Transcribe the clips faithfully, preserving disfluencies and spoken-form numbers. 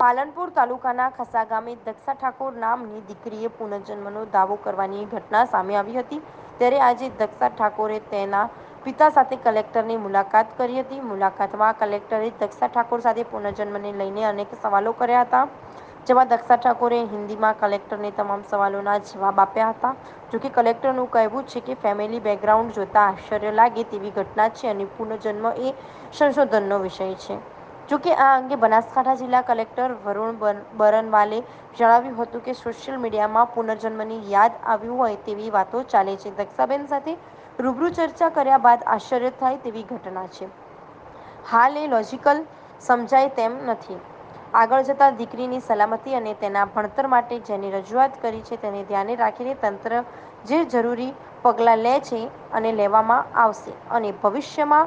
પાલનપુર તાલુકાના ખસા ગામે દક્ષા ઠાકોર નામની દીકરીએ પુનર્જન્મનો દાવો કરવાની ઘટના સામે આવી હતી. ત્યારે આજે દક્ષા ઠાકોરે તેના પિતા સાથે કલેક્ટરની મુલાકાત કરી હતી. મુલાકાતમાં કલેક્ટરે દક્ષા ઠાકોર સાથે પુનર્જન્મને લઈને અનેક સવાલો કર્યા હતા, જેમાં દક્ષા ઠાકોરે હિન્દીમાં કલેક્ટરને તમામ સવાલોના જવાબ આપ્યા હતા. જોકે કલેક્ટરનું કહેવું છે કે ફેમિલી બેકગ્રાઉન્ડ જોતા આશ્ચર્ય લાગે તેવી ઘટના છે અને પુનર્જન્મ એ સંશોધનનો વિષય છે. જોકે આ અંગે બનાસકાંઠા જિલ્લા કલેક્ટર વરુણ બરનવાલે જણાવ્યું હતું કે સોશિયલ મીડિયામાં પુનર્જન્મની યાદ આવ્યું હોય તેવી વાતો ચાલે છે. દક્ષાબેન સાથે રૂબરૂ ચર્ચા કર્યા બાદ આશ્ચર્ય થાય તેવી ઘટના છે. હાલ એ લોજિકલ સમજાય તેમ નથી. આગળ જતા દીકરીની સલામતી અને તેના ભણતર માટે જેની રજૂઆત કરી છે તેને ધ્યાને રાખીને તંત્ર જે જરૂરી પગલાં લે છે અને લેવામાં આવશે અને ભવિષ્યમાં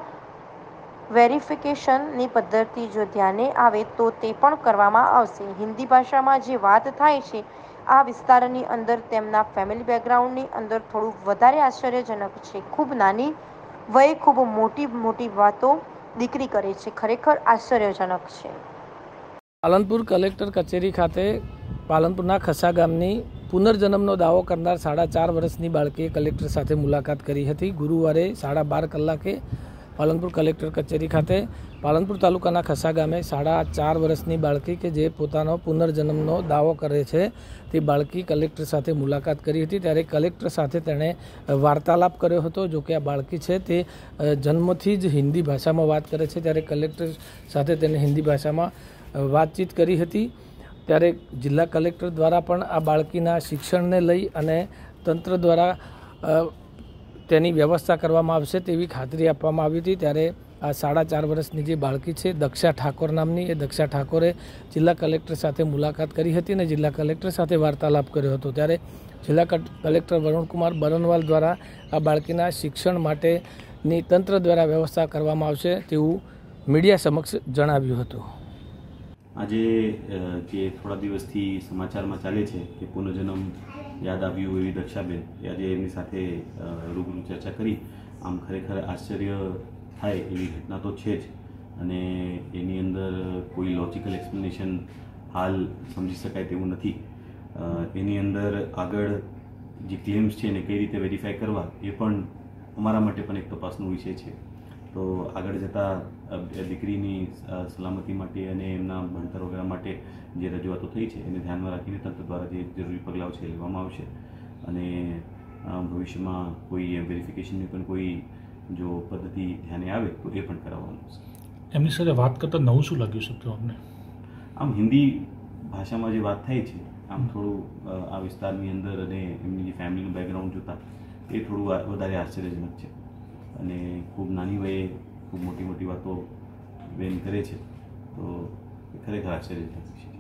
વેરિફિકેશનની પદ્ધતિ જો ધ્યાને આવે તો તે પણ કરવામાં આવશે. હિન્દી ભાષામાં જે વાત થાય છે આ વિસ્તારની અંદર તેમના ફેમિલી બેકગ્રાઉન્ડની અંદર થોડું વધારે આશ્ચર્યજનક છે. ખૂબ નાની વયે ખૂબ મોટી મોટી વાતો દીકરી કરે છે, ખરેખર આશ્ચર્યજનક છે. પાલનપુર કલેક્ટર કચેરી ખાતે પાલનપુરના ખસા ગામની પુનર્જન્મનો દાવો કરનાર સાડા ચાર વર્ષની બાળકીએ કલેક્ટર સાથે મુલાકાત કરી હતી. ગુરુવારે સાડા બાર કલાકે પાલનપુર કલેક્ટર કચેરી ખાતે પાલનપુર તાલુકાના ખસા ગામે સાડા ચાર વર્ષની બાળકી કે જે પોતાનો પુનર્જન્મનો દાવો કરે છે તે બાળકી કલેક્ટર સાથે મુલાકાત કરી હતી. ત્યારે કલેક્ટર સાથે તેણે વાર્તાલાપ કર્યો હતો. જો કે આ બાળકી છે તે જન્મથી જ હિન્દી ભાષામાં વાત કરે છે, ત્યારે કલેક્ટર સાથે તેને હિન્દી ભાષામાં વાતચીત કરી હતી. ત્યારે જિલ્લા કલેક્ટર દ્વારા પણ આ બાળકીના શિક્ષણને લઈ અને તંત્ર દ્વારા તેની વ્યવસ્થા કરવામાં આવશે તેવી ખાતરી આપવામાં આવી હતી. ત્યારે આ સાડા ચાર વર્ષની જે બાળકી છે દક્ષા ઠાકોર નામની, એ દક્ષા ઠાકોરે જિલ્લા કલેક્ટર સાથે મુલાકાત કરી હતી અને જિલ્લા કલેક્ટર સાથે વાર્તાલાપ કર્યો હતો. ત્યારે જિલ્લા કલેક્ટર વરુણકુમાર બરનવાલ દ્વારા આ બાળકીના શિક્ષણ માટેની તંત્ર દ્વારા વ્યવસ્થા કરવામાં આવશે તેવું મીડિયા સમક્ષ જણાવ્યું હતું. આજે જે થોડા દિવસથી સમાચારમાં ચાલે છે કે પુનર્જન્મ યાદ આવ્યું એવી દક્ષાબેન, આજે એમની સાથે રૂબરૂ ચર્ચા કરી. આમ ખરેખર આશ્ચર્ય થાય એવી ઘટના તો છે જ અને એની અંદર કોઈ લોજિકલ એક્સપ્લેનેશન હાલ સમજી શકાય તેવું નથી. એની અંદર આગળ જે ક્લેમ્સ છે એને કઈ રીતે વેરીફાઈ કરવા એ પણ અમારા માટે પણ એક તપાસનો વિષય છે. તો આગળ જતાં દીકરીની સલામતી માટે અને એમના ભણતર વગેરે માટે જે રજૂઆતો થઈ છે એને ધ્યાનમાં રાખીને તંત્ર દ્વારા જે જરૂરી પગલાઓ છે લેવામાં આવશે અને ભવિષ્યમાં કોઈ વેરિફિકેશનની પણ કોઈ જો પદ્ધતિ ધ્યાને આવે તો એ પણ કરાવવાનું છે. એમની સાથે વાત કરતાં નવું શું લાગ્યું શકતું અમને? આમ હિન્દી ભાષામાં જે વાત થાય છે આમ થોડું આ વિસ્તારની અંદર અને એમની જે ફેમિલીનું બેકગ્રાઉન્ડ જોતાં એ થોડું વધારે આશ્ચર્યજનક છે અને ખૂબ નાની વયે ખૂબ મોટી મોટી વાતો બેન કરે છે, તો ખરેખર આશ્ચર્યજનક છે.